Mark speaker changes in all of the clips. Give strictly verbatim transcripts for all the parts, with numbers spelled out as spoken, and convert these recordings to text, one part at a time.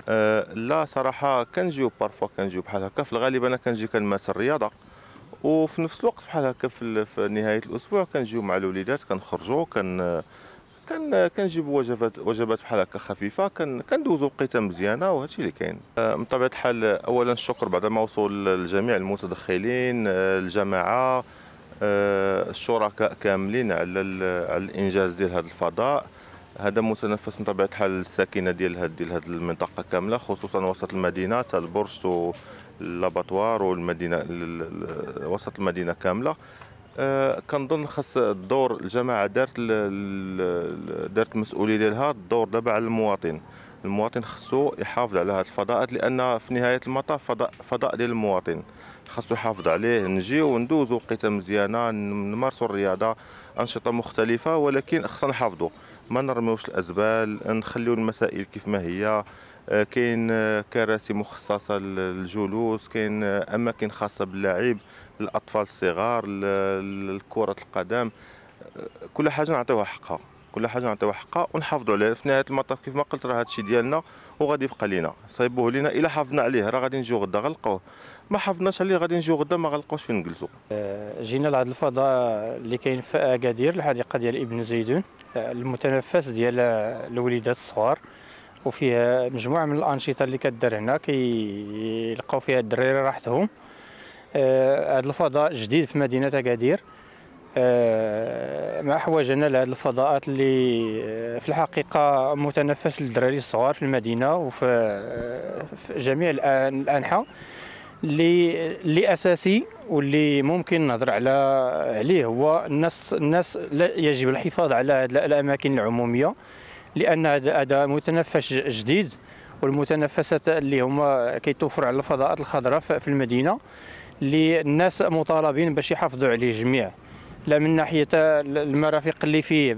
Speaker 1: آه، لا صراحة كنجيو بارفوا كنجيو بحال هكا، في الغالب أنا كنجي كنمارس الرياضة، وفي نفس الوقت بحال هكا في ال في نهاية الأسبوع كنجيو مع الوليدات كنخرجوا كن كن كنجيبوا وجبات وجبات بحال هكا خفيفة، كن كندوزو وقيتة مزيانة وهذا الشيء اللي كاين. آه، من طبيعة الحال أولًا الشكر بعد ما وصول لجميع المتدخلين، آه، الجماعة، آه، الشركاء كاملين على ال على الإنجاز ديال هذا الفضاء. هذا متنفس من طبيعة الحال الساكنة ديال هاد ديال هاد المنطقة كاملة، خصوصًا وسط المدينة تا البرج و لاباطوار والمدينة ال ال وسط المدينة كاملة. آآ كنظن خاص الدور الجماعة دارت ال ال دارت المسؤولية ديالها، الدور دابا على المواطن. المواطن خصو يحافظ على هاد الفضاءات، لأن في نهاية المطاف فضاء فضاء ديال المواطن، خاصو يحافظ عليه. نجيو ندوزو وقيتة مزيانة، نمارسو الرياضة، أنشطة مختلفة، ولكن خصنا نحافظوا، ما نرميوش الأزبال، نخليو المسائل كيف ما هي. آآ كاين آه، كراسي مخصصة للجلوس، كاين آه، أماكن خاصة باللعب للأطفال الصغار، ل لكرة القدم. كل حاجة نعطيوها حقها، كل حاجة نعطيوها حقها ونحافظوا عليها. في نهاية المطاف كيف ما قلت راه هذا الشيء ديالنا وغادي يبقى لينا، صايبوه لينا. إلا حافظنا عليه راه غادي نجيو غدا غنلقاوه، ما حافظناش عليه غادي نجيو غدا ما غنلقاوش فين نجلسوا.
Speaker 2: جينا لهذا الفضاء اللي كاين في اكادير، الحديقه ديال ابن زيدون، المتنفس ديال الوليدات الصغار، وفيها مجموعه من الانشطه اللي كدار هنا كيلقاو فيها الدراري راحتهم. هذا الفضاء جديد في مدينه اكادير، مع حواجنا لهذه الفضاءات اللي في الحقيقه متنفس للدراري الصغار في المدينه وفي في جميع الانحاء، اللي اللي اساسي واللي ممكن نهضر على عليه هو الناس الناس يجب الحفاظ على هذه الاماكن العموميه، لان هذا هذا متنفس جديد، والمتنفسات اللي هما كيتوفر على الفضاءات الخضراء في المدينه اللي الناس مطالبين باش يحافظوا عليه جميع، لا من ناحيه المرافق اللي فيه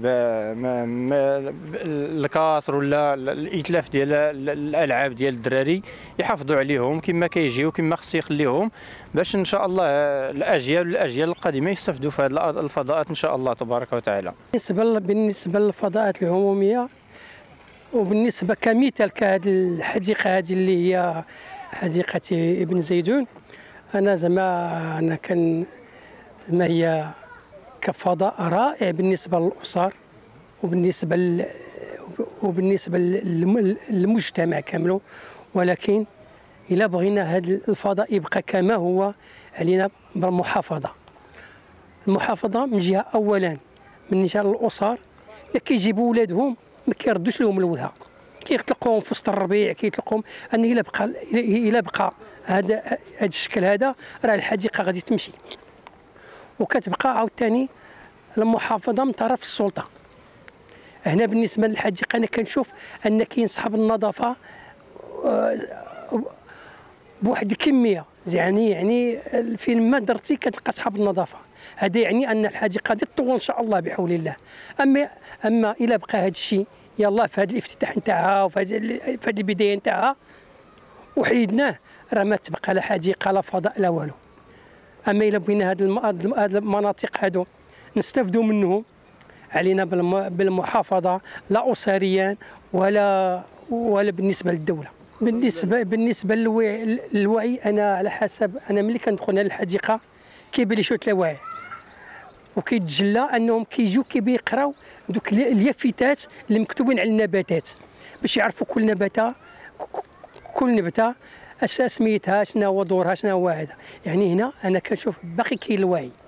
Speaker 2: الكاسر ولا الاتلاف ديال الالعاب ديال الدراري يحافظوا عليهم كما كيجيو كما خص يخليهم، باش ان شاء الله الاجيال والاجيال القادمه يستافدوا في هذه الفضاءات ان شاء الله تبارك وتعالى.
Speaker 3: بالنسبه بالنسبه للفضاءات العموميه، وبالنسبه كمثال كهذه الحديقه هذه اللي هي حديقه ابن زيدون، انا زعما انا كان ما هي كفضاء رائع بالنسبه للاسر وبالنسبه ل... وبالنسبه للمجتمع كامله، ولكن الا بغينا هذا الفضاء يبقى كما هو علينا بالمحافظه. المحافظه من جهه اولا من جهه الاسر اللي كيجيبوا ولادهم ما كيردوش لهم الولها، كيطلقوهم في وسط الربيع، كيطلقوهم ان الا بقى الا بقى هذا هذا الشكل هذا راه الحديقه غادي تمشي. وكتبقى عاوتاني المحافظه من طرف السلطه. هنا بالنسبه للحديقه انا كنشوف ان كاين صحاب النظافه بواحد الكميه، يعني يعني فين ما درتي كتلقى صحاب النظافه. هذا يعني ان الحديقه غادي تطول ان شاء الله بحول الله. اما اما الى بقى هذا الشيء يلاه في هذا الافتتاح نتاعها وفي هذه البدايه نتاعها وحيدناه، راه ما تبقى لا حديقه لا فضاء لا والو. اما الا بغينا هاد هاد المناطق هادو نستافدوا منهم، علينا بالمحافظه لا اسريا ولا ولا بالنسبه للدوله. بالنسبه بالنسبه للوعي الوعي انا على حسب انا ملي كندخل للحديقه كيبان لي شويه الوعي، وكيتجلى انهم كيجيو كيقراو دوك اليافطات اللي مكتوبين على النباتات باش يعرفوا كل نبته كل نبته اش سميتها، شنو هو دورها، شنو هو هذا. يعني هنا انا كنشوف باقي كاين الوعي.